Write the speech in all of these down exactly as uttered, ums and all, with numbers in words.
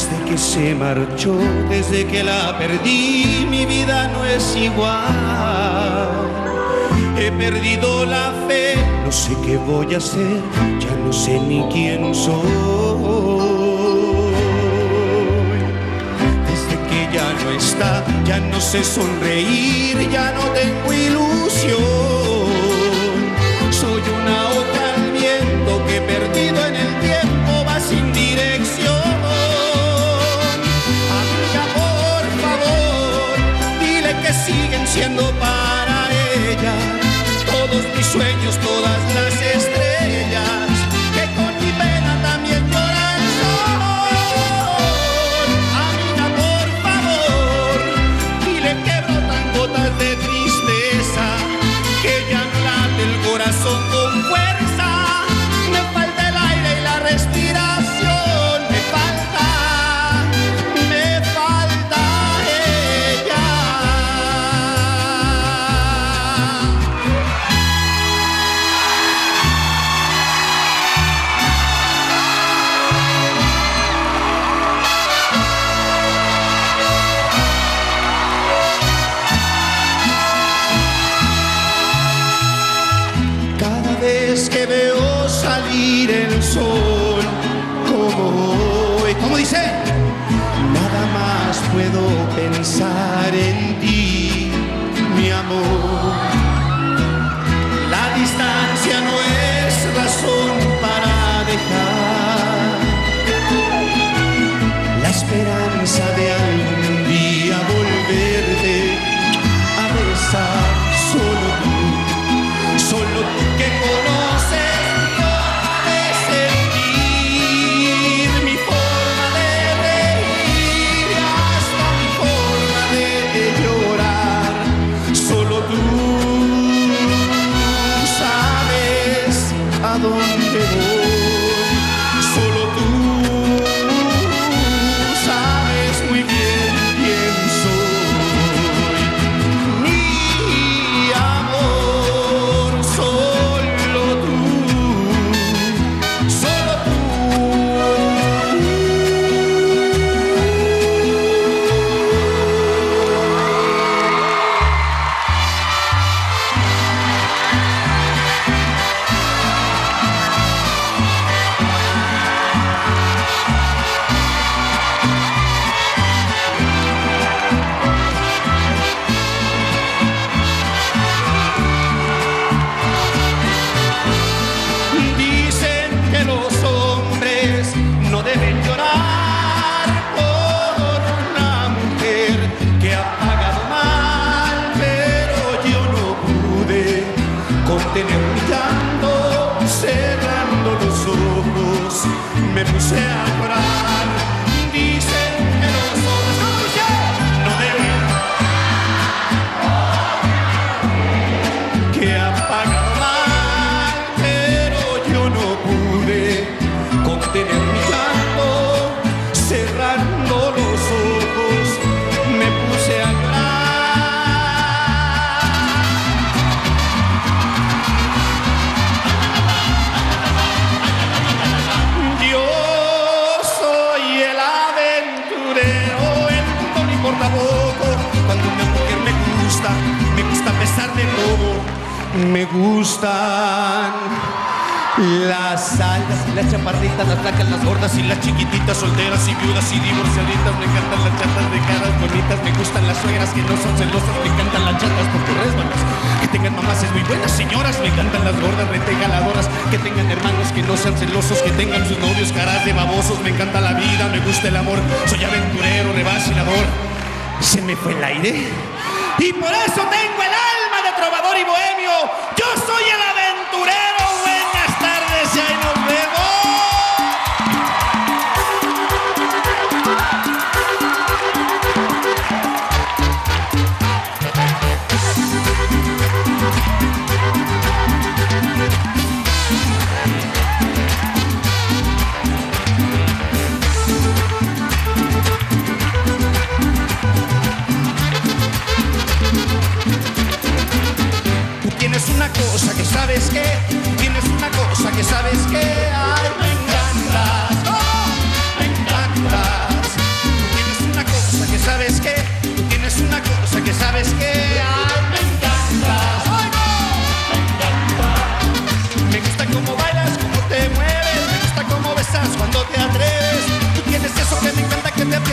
Desde que se marchó, desde que la perdí, mi vida no es igual. He perdido la fe, no sé qué voy a hacer, ya no sé ni quién soy. Desde que ya no está, ya no sé sonreír, ya no tengo ilusión. Soy una otra al viento que perdido en el tiempo va sin dirección. Amiga, por favor, dile que siguen siendo para ella todos mis sueños, todas las estrellas que con mi pena también lloran son. Amiga, por favor, dile que brotan gotas de tristeza, que ya no late el corazón con fuerza. Me falta el aire y la respiración, me falta, me falta ella. Cada vez que veo salir el sol, como hoy, ¿cómo dice? Nada más puedo pensar en ti, mi amor. La distancia no es razón para dejar la esperanza de algún día volverte a besar. Solo tú, solo tú que conoces mi forma de sentir, mi forma de reír y hasta mi forma de llorar. Solo tú sabes a dónde voy, solo tú sabes muy bien quién soy. Mi amor, solo tú, solo tú. Dicen que los hombres no deben llorar por una mujer que ha pagado mal, pero yo no pude contener mi llanto. Cerrando los ojos me puse a llorar. Dicen que los hombres no deben, que ha pagado mal, pero yo no pude contener mi llanto. Cerrando los ojos me puse a llorar. Yo soy el aventurero, el mundo no importa poco. Cuando una mujer me gusta, me gusta a pesar de todo. Me gustan las altas y las chaparritas, las flacas, las gordas y las chiquititas, solteras y viudas y divorciaditas. Me encantan las chatas de caras bonitas, me gustan las suegras que no son celosas, me encantan las chatas porque resbalas, que tengan mamás muy buenas señoras, me encantan las gordas retegaladoras, que tengan hermanos que no sean celosos, que tengan sus novios caras de babosos. Me encanta la vida, me gusta el amor, soy aventurero, revacilador. Se me fue el aire y por eso tengo el alma de trovador y bohemio. Yo soy el aventurero. Buenas tardes y ahí nos vemos. Tienes una cosa que sabes que, tienes una cosa que sabes que hay.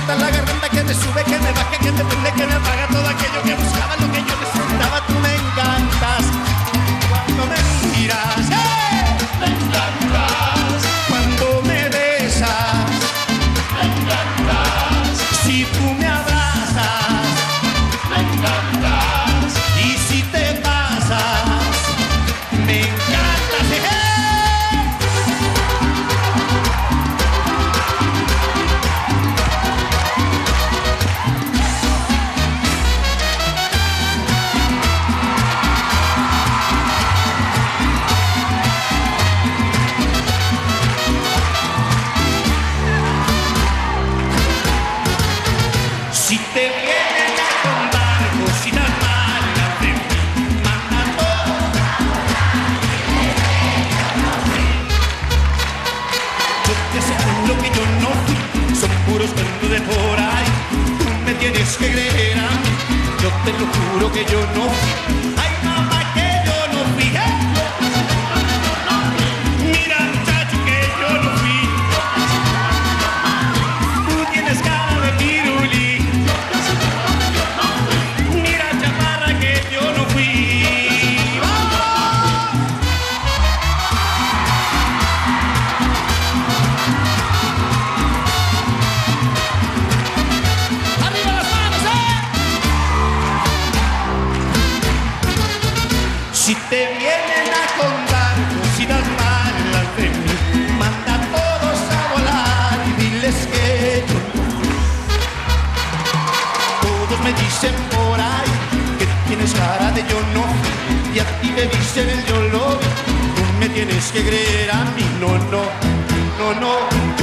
aprieta la garganta, que me sube, que me baja, que me prende, que me apaga todo aquello que buscaba, lo que yo necesitaba. Tú me encantas cuando me miras, ¡eh! Me encantas Cuando me besas, me encantas si tú me abrazas, me encantas y si te pasas, me encantas, ¡eh! Si te vienen a contar cositas malas de mí, manda todo. Yo te aseguro que yo no fui, son puros cuentos de por ahí. Tú me tienes que creer a mí, yo te lo juro que yo no fui. Ay, mamá, que yo no fui, ¿eh? Mira, muchacho, que yo no fui. Tú tienes cara de pirulí. Mira, chaparra, que yo no fui. ¡Vamos! ¡Arriba las manos, eh! Si te vienen a contar cositas malas de mí, manda a todos a volar y diles que yo no fui. Todos me dicen por ahí que tienes cara de yo no fui, y a ti te dicen el yo lo vi. Tú me tienes que creer a mí, no, no, no, no.